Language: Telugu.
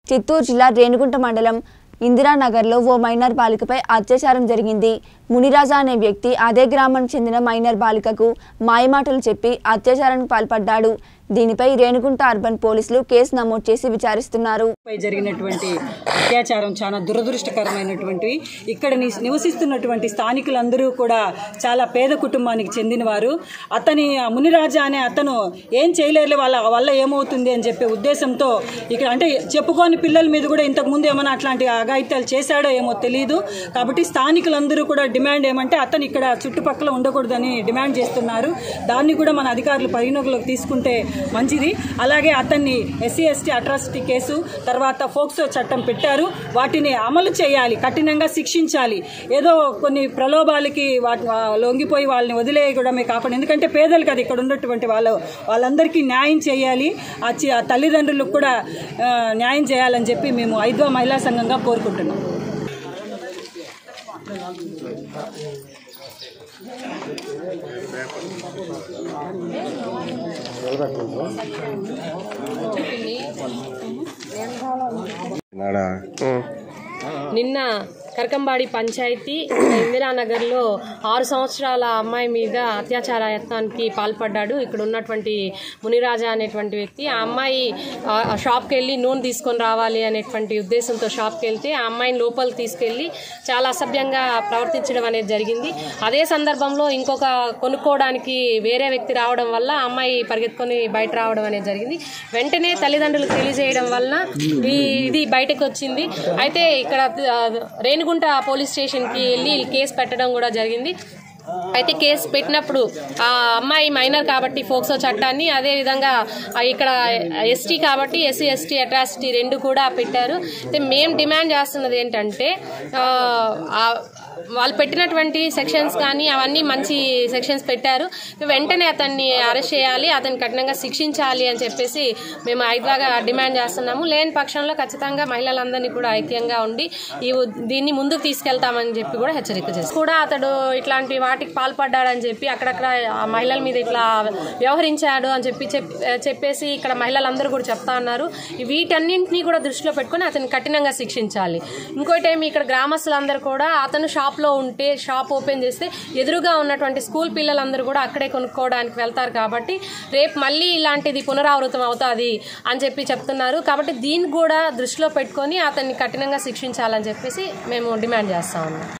చిత్తూరు జిల్లా రేణిగుంట మండలం ఇందిరానగర్లో ఓ మైనర్ బాలికపై అత్యాచారం జరిగింది. మునిరాజా అనే వ్యక్తి అదే గ్రామానికి చెందిన మైనర్ బాలికకు మాయమాటలు చెప్పి అత్యాచారానికి పాల్పడ్డాడు. దీనిపై రేణిగుంట అర్బన్ పోలీసులు కేసు నమోదు చేసి విచారిస్తున్నారు. జరిగినటువంటి అత్యాచారం చాలా దురదృష్టకరమైనటువంటి ఇక్కడ నివసిస్తున్నటువంటి స్థానికులందరూ కూడా చాలా పేద కుటుంబానికి చెందినవారు. అతని మునిరాజా అనే అతను ఏం చేయలేరు, వాళ్ళ ఏమవుతుంది అని చెప్పే ఉద్దేశంతో ఇక్కడ అంటే చెప్పుకోని పిల్లల మీద కూడా ఇంతకుముందు ఏమైనా అట్లాంటి అఘాయిత్యాలు చేశాడో ఏమో తెలియదు. కాబట్టి స్థానికులందరూ కూడా డిమాండ్ ఏమంటే అతను ఇక్కడ చుట్టుపక్కల ఉండకూడదని డిమాండ్ చేస్తున్నారు. దాన్ని కూడా మన అధికారులు పరిగణలోకి తీసుకుంటే మంచిది. అలాగే అతన్ని ఎస్సీ ఎస్టీ అట్రాసిటీ కేసు తర్వాత ఫోక్సో చట్టం పెట్టారు. వాటిని అమలు చేయాలి, కఠినంగా శిక్షించాలి. ఏదో కొన్ని ప్రలోభాలకి లొంగిపోయి వాళ్ళని వదిలేయడమే కాకుండా, ఎందుకంటే పేదలు కదా ఇక్కడ ఉన్నటువంటి వాళ్ళందరికీ న్యాయం చేయాలి. ఆ తల్లిదండ్రులకు కూడా న్యాయం చేయాలని చెప్పి మేము ఐద్వా మహిళా సంఘంగా కోరుకుంటున్నాం. నిన్న కరకంబాడి పంచాయతీ ఇందిరానగర్లో 6 సంవత్సరాల అమ్మాయి మీద అత్యాచార యత్నానికి పాల్పడ్డాడు ఇక్కడ ఉన్నటువంటి మునిరాజా అనేటువంటి వ్యక్తి. ఆ అమ్మాయి షాప్కి వెళ్ళి నూనె తీసుకొని రావాలి అనేటువంటి ఉద్దేశంతో షాప్కి వెళ్తే ఆ అమ్మాయిని లోపలికి తీసుకెళ్ళి చాలా అసభ్యంగా ప్రవర్తించడం అనేది జరిగింది. అదే సందర్భంలో ఇంకొక కొనుక్కోవడానికి వేరే వ్యక్తి రావడం వల్ల ఆ అమ్మాయి పరిగెత్తుకొని బయట రావడం అనేది జరిగింది. వెంటనే తల్లిదండ్రులకు తెలియజేయడం వలన ఇది బయటకు వచ్చింది. అయితే ఇక్కడ రేణిగుంట పోలీస్ స్టేషన్కి వెళ్ళి కేసు పెట్టడం కూడా జరిగింది. అయితే కేసు పెట్టినప్పుడు ఆ అమ్మాయి మైనర్ కాబట్టి ఫోక్సో చట్టాన్ని, అదేవిధంగా ఇక్కడ ఎస్టీ కాబట్టి ఎస్సీ ఎస్టీ అట్రాసిటీ 2 కూడా పెట్టారు. అయితే మేము డిమాండ్ చేస్తున్నది ఏంటంటే వాళ్ళు పెట్టినటువంటి సెక్షన్స్ కానీ అవన్నీ మంచి సెక్షన్స్ పెట్టారు. వెంటనే అతన్ని అరెస్ట్ చేయాలి, అతన్ని కఠినంగా శిక్షించాలి అని చెప్పేసి మేము ఐద్వాగా డిమాండ్ చేస్తున్నాము. లేని పక్షంలో ఖచ్చితంగా మహిళలందరినీ కూడా ఐక్యంగా ఉండి దీన్ని ముందుకు తీసుకెళ్తామని చెప్పి కూడా హెచ్చరిక చేస్తాం. కూడా అతడు ఇట్లాంటి వాటికి పాల్పడ్డాడని చెప్పి అక్కడక్కడ మహిళల మీద ఇట్లా వ్యవహరించాడు అని చెప్పేసి ఇక్కడ మహిళలందరూ కూడా చెప్తా ఉన్నారు. వీటన్నింటినీ కూడా దృష్టిలో పెట్టుకుని అతన్ని కఠినంగా శిక్షించాలి. ఇంకోటి ఏమి, ఇక్కడ గ్రామస్తులందరూ కూడా అతను షాప్లో ఉంటే షాప్ ఓపెన్ చేస్తే ఎదురుగా ఉన్నటువంటి స్కూల్ పిల్లలందరూ కూడా అక్కడే కొనుక్కోవడానికి వెళ్తారు. కాబట్టి రేపు మళ్ళీ ఇలాంటిది పునరావృతం అవుతుంది అని చెప్పి చెప్తున్నారు. కాబట్టి దీన్ని కూడా దృష్టిలో పెట్టుకొని అతన్ని కఠినంగా శిక్షించాలని చెప్పేసి మేము డిమాండ్ చేస్తా ఉన్నాం.